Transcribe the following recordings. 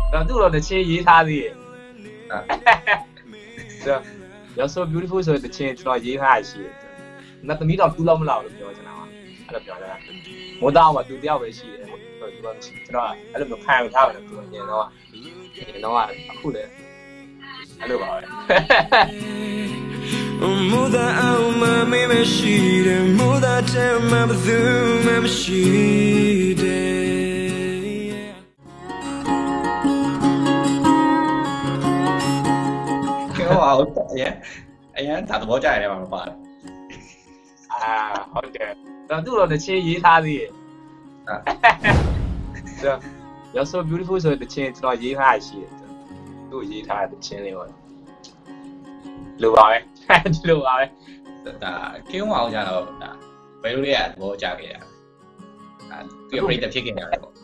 သူ့တော့တစ်ချင်းရေးထားသေးတယ်You're so beautiful ဆိုတဲ့တစ်ချင်းကျွန်တော်ရေးထားရရှိတယ်။နှစ်သမီးတော့တူးလောက်မလောက်လို့ပြောချင်တာပါ။အဲ့လိုပြောတာ။မိုးသားကသူတယောက်ပဲရှိတယ်။သူကမရှိကျွန်တော်အဲ့လိုမျိုးခံထားတယ်သူညင်တော့အခုလေအဲ့လိုပါပဲ။မိုးသားအောင်မမေးမရှိတယ်မိုးသားတဲ့မဘသူမှမရှိတယ်အရင်ဒါသဘောကျရတယ်မှာမပါတယ်ဟုတ်တယ်သူ့တော့တစ်ချင်းရေးထားသေးတယ်You're so beautiful ဆိုတဲ့တစ်ချင်းကျွန်တော်ရေးထားရရှိတယ်သူ့ရေးထားတဲ့တစ်ချင်းလေးပေါ့လိုပါပဲလိုပါပဲဒါကင်းအောင်ကြတော့ဒါဘယ်လိုလဲသဘောကျခဲ့ရသူ့ပြိတ္တဖြစ်ခဲ့ရတယ်ပေါ့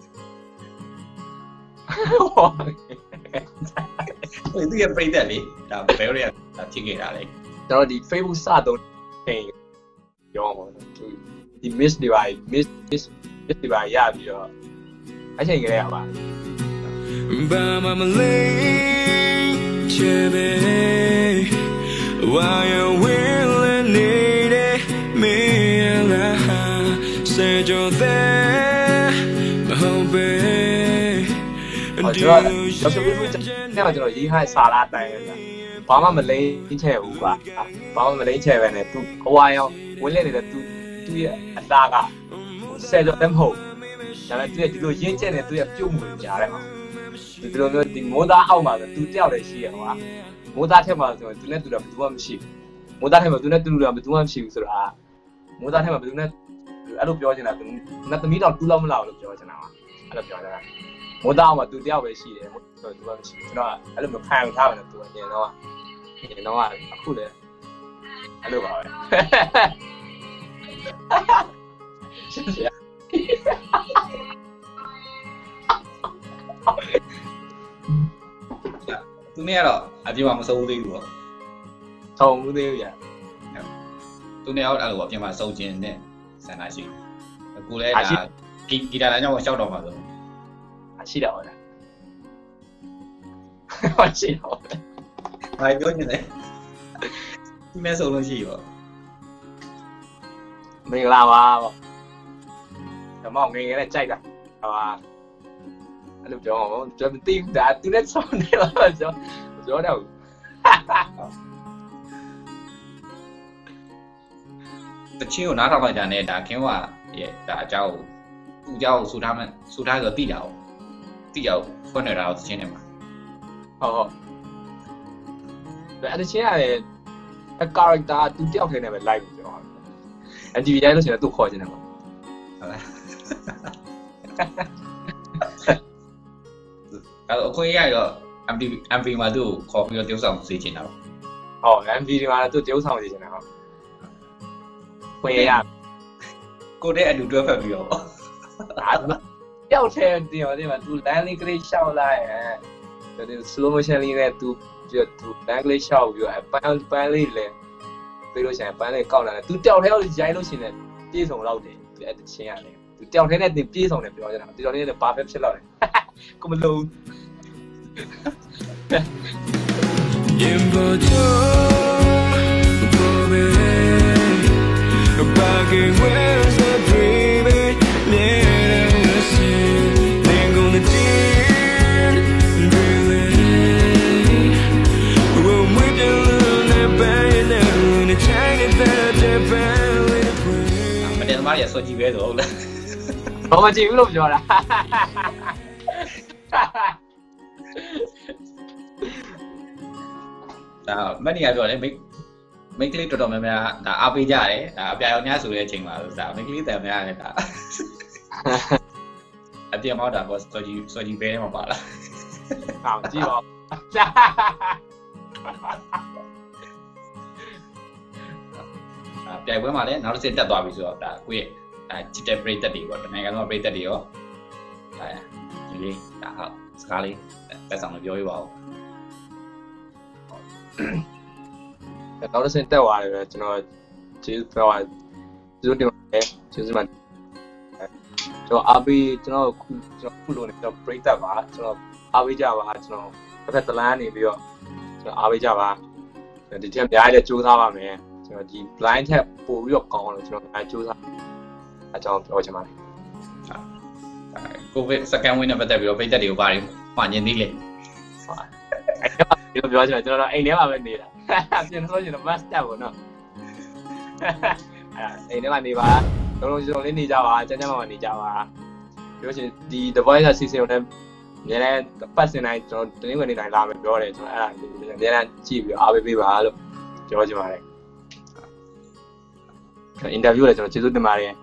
သူရဲ့ပြိတ္တလေးဒါဘယ်လိုလဲဖြစ်ခဲ့တာလဲကျွန်တော်ဒီ Facebook စတော့ပြောမှာဒီ miss တွေပါ miss တွေပါရပြီးတော့အချိန်ကလေးရပါဘာမှမလေးချေဘေဝါရဝဲလဲနေတဲ့မင်းလားစေကြတဲ့မဟုတ်ပဲကျွန်တော်ရေးထားစာလာတိုင်ဘာမှမလိမ့်ချဲ့ဘူးကွာဘာမှမလိမ့်ချဲ့ပဲနဲ့သူအဝါရောင်ဝင်လက်နေတဲ့သူရဲ့အသားကဆယ်ကျော်တည်းမဟုတ်ဒါပေမဲ့သူရဲ့ဒီလိုရင်းကျက်နေသူရဲ့ပြုတ်မှုကြားတယ်မှာဒီလိုမျိုးဒီမိုးသားအောက်မှာဆိုသူတယောက်တည်းရှိရကွာမိုးသားထက်မှာဆိုရင်သူနဲ့တူတာဘယ်သူမှမရှိဘူးမိုးသားထက်မှာသူနဲ့တူတာဘယ်သူမှမရှိဘူးဆိုတာမိုးသားထက်မှာဘယ်သူနဲ့အဲ့လိုပြောချင်တာသူနှစ်သမီးတော့တူးလောက်မလောက်လို့ပြောချင်တာပါအဲ့လိုပြောတာမိုးသားအောက်မှာသူတယောက်ပဲရှိတယ်ဆိုတော့သူကမရှိဘူးကျွန်တော်အဲ့လိုမျိုးခံထားတယ်သူညင်တော့အခုလေအဲ့လိုပါပဲရှင်းရသူနဲ့ကတော့အပြင်မှာမစိုးသေးဘူးပေါ့ဆုံးဘူးသေးဘူးဗျာသူနဲ့ကတော့အဲ့လိုပေါ့အပြင်မှာစုံကျင်တဲ့ဆန္ဒရှိအခုလည်းဒါဂီတာလမ်းကြောင်းကိုရှောက်တော့မှာဆိုရှိတာဟုတ်လားရှိတော့ဘာပြောနေလဲဒီမဲ့ဆုံးလို့ရှိရောမင်္ဂလာပါပေါ့ဓမ္မငယ်ငယ်နဲ့ကြိုက်တာဟာအဲ့လိုပြောအောင်ကျွန်တော်သိတာသူနဲ့ဆောင်းနေတော့ပြောတော့တချင်းကိုနားထောင်လိုက်တာနဲ့ဒါခင်ဗျာရဲ့ဒါအကြောင်းသူ့အကြောင်းဆူထားဆိုသိတာဖွင့်နေတာတချင်းနေမှာဟုတ်အဲ့တချင်းရတယ်အ character သူတယောက်ထဲနဲ့ပဲ live ပြောတာ MTV ရိုက်လို့ရှိရင်သူ့ခေါ်ချင်တယ်ပေါ့ဟုတ်လားအဲ့တော့အခွင့်အရေးရော MV မှာသူ့ကိုခေါ်ပြီးတော့တယောက်ဆောင်စေချင်တာပေါ့ဟုတ် MV ဒီမှာသူ့တယောက်ဆောင်စေချင်တာဟုတ်ခွင့်ရကိုတဲ့အတူတွဲဖက်ပြီးတော့တယောက်ထဲတင်ရောဒီမှာသူ line လေးကလေးရှောက်လိုက်ဒီ slow motion လေးနဲ့သူline လေးရှောက်ပြီးတော့ပန်းလေးလဲပြီးလို့ရှိရင်ပန်းလေးကောက်လာတယ်သူတယောက်ထဲကိုရိုက်လို့ရှိရင်ပြေးဆုံးလောက်တယ်ဒီအဲ့တချင်းရတယ်သူတယောက်ထဲနဲ့တင်ပြေးဆုံးတယ်ပြောကြတာတယောက်ထဲနဲ့ဘာပဲဖြစ်လောက်တယ်ကိုမလုံးမရဆော့ကြည့်ပဲဆိုဟုတ်လားဘာမှကြည့်ဘူးလို့ပြောတာဒါမက်နီကပြောတယ်မိတ်ကလေးတော်တော်များများဒါအားပေးကြတယ်ဒါအပြာရောင်များဆိုတဲ့အချိန်မှာဒါမိတ်ကလေးတန်များတယ်ဒါအပြာမောက်တာပေါ့ဆော့ကြည့်ပဲမှာပါလားဟုတ်ကြည့်ပါပြိုင်ပွဲမှာလည်းနောက်တစ်ဆင့်တက်သွားပြီဆိုတော့ဒါကိုယ့်ရဲ့ချစ်တဲ့ပရိသတ်တွေပေါ့နိုင်ငံတော်ပရိသတ်တွေရောဒီလေးဒါဟုတ်စကားလေးတက်ဆောင်လို့ပြောရပါဦးနောက်တစ်ဆင့်တက်သွားတယ်ပဲကျွန်တော်ကျေးဇူးပြောပါကျေးဇူးတင်ပါတယ်ကျေးဇူးပါကျွန်တော်အားပေးကျွန်တော်ခုလိုနေကျွန်တော် break တက်ပါကျွန်တော်အားပေးကြပါကျွန်တော်တစ်ဖက်တလန်းနေပြီးတော့ကျွန်တော်အားပေးကြပါဒီထက်များလည်းစူးစမ်းပါမယ်ကျွန်တော်ဒီ blind ထက်ပို့ပြီးတော့ကောင်းလို့ကျွန်တော်စူးစမ်းအကြောင်းပြောချင်ပါတယ် COVID second wave နဲ့ပတ်သက်ပြီးတော့ပိတ်သက်တွေကိုပါမှာညင်သေးလေဒီလိုပြောချင်တယ်ကျွန်တော်အိမ်ထဲမှာပဲနေတာပြင်လို့ကျွန်တော် must step ပေါ့နော်အိမ်ထဲမှာနေပါလုံးလုံးစုံလေးနေကြပါကျန်းကျန်းမာမာနေကြပါပြောချင်ဒီ device အစီအစဉ်ကိုလည်းအများနဲ့ပတ်စင်တိုင်းကျွန်တော်တင်းဝင်နေတိုင်းလာမယ်ပြောတယ်ကျွန်တော်အဲ့ဒါအများနဲ့ကြည့်ပြီးအားပေးပါလို့ပြောချင်ပါတယ်အင်တာဗျူးလည်းကျွန်တော်ကျေးဇူးတင်ပါတယ်